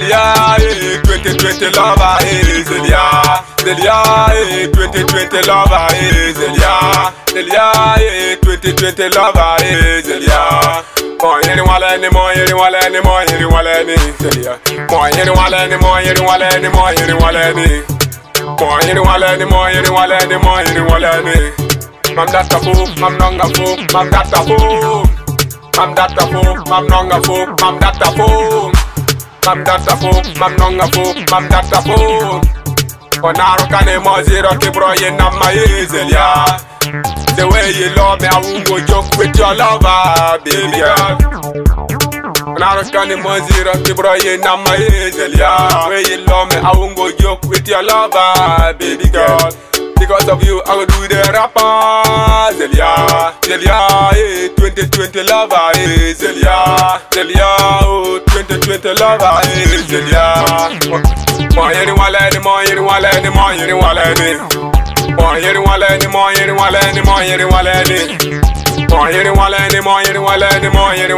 Zelia, 2020 lover, Zelia. Zelia, 2020 lover, Zelia. Zelia, 2020 lover, Zelia. More any wallet, more any wallet, more any wallet, Zelia. More any wallet, more any wallet, more any wallet. More any wallet, more any wallet, more any wallet. Mam data fo, mam nonga fo, mam data fo. Mam data fo, mam nonga fo, mam data fo. Mam data fo, mam nonga fo, mam data fo. Onaro kane mo zero ke bro ye na my Zelia. The way you love me, I won't go joke with your lover, baby girl. Onaro kane mo zero ke bro ye na my Zelia. The way you love me, I won't go joke with your lover, baby girl. Because of you, I will do the rapper, Zelia. Zelia, 2020 lover, Zelia. Zelia, oh, 2020 lover, Zelia. More any wallet, more any wallet, more any wallet. More any wallet, more any wallet, more any wallet. More any wallet, more any wallet, more any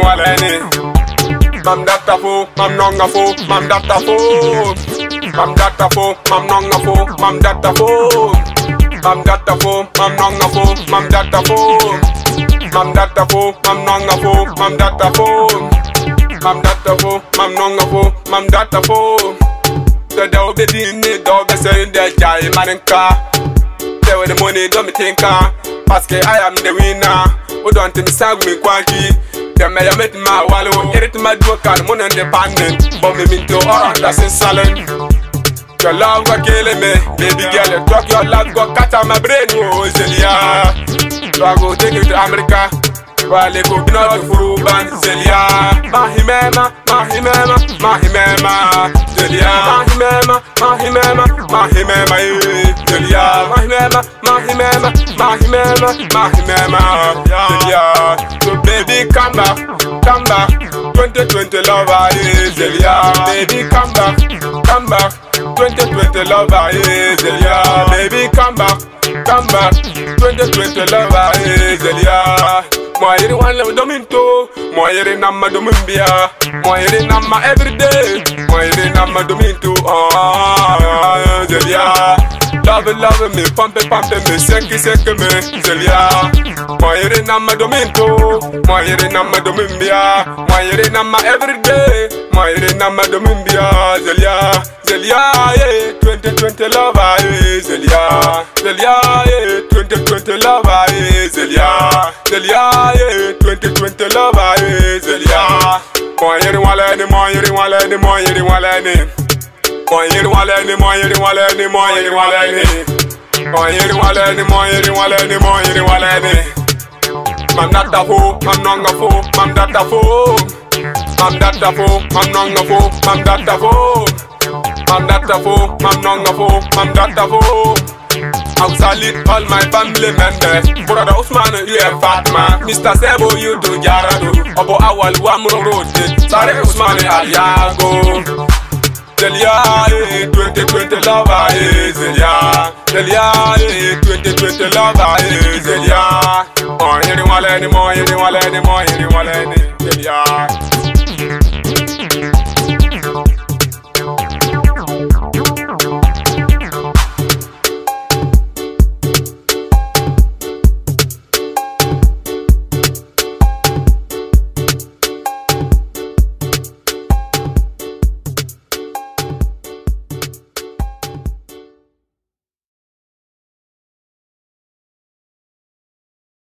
wallet. Mam data fo, mam nonga fo, mam data fo. Mam data fo, mam nonga fo, mam data fo. Mam data fo, mam nonga fo, mam data fo. Mam data fo, mam nonga fo, mam data fo. Mam data fo, mam nonga fo, mam data fo. So they'll be doing it, they'll be saying they're jay man in car. They with the money, don't be thinking. Paske I am the winner. Who don't me sang me quanti. They may have met my wallow, get it to my book and money independent. But me into all that's in silent. Your love go killing me, baby girl. You talk your love go cut out my brain, oh Zelia. So I go take you to America, while they go not to Furuban, Zelia. Mahimema, Mahimema, Mahimema, Zelia. Mahimema, Mahimema, Mahimema, Zelia. Mahimema, Mahimema, Mahimema, Mahimema, Zelia. So baby come back, come back. 2020 lover, Zelia. Baby come back, come back. 2020 lover, Zelia. Baby come back, come back. 2020 lover, Zelia. Moi yeri one love dominto, moi yeri nama domimbia, moi yeri nama everyday, moi yeri nama dominto, Zelia. Love me, pump me, seki me, Zelia. Moi yeri nama dominto, moi yeri nama domimbia, moi yeri nama everyday, moi yeri nama domimbia, Zelia. Zelia, 2020 lover, Zelia. Zelia, 2020 lover, Zelia. Zelia, 2020 lover, Zelia. More yeri wallet, more yeri wallet, more yeri wallet. More yeri wallet, more yeri wallet, more yeri wallet. More yeri wallet, more yeri wallet, more yeri wallet. Mam data fo, mam nonga fo, mam data fo. Mam data fo, mam nonga fo, mam data fo. Mam data fo, mam nonga fo, mam data fo. I salute all my family members. Brother Usman, you a fat man. Mr. Sebo, you do Jarado. Obo Awal, Wamro Road. Sorry Usman, Aliago. Zelia, 2020 lover, Zelia. Zelia, 2020 lover, Zelia. More any wallet, more any wallet, more any wallet, Zelia.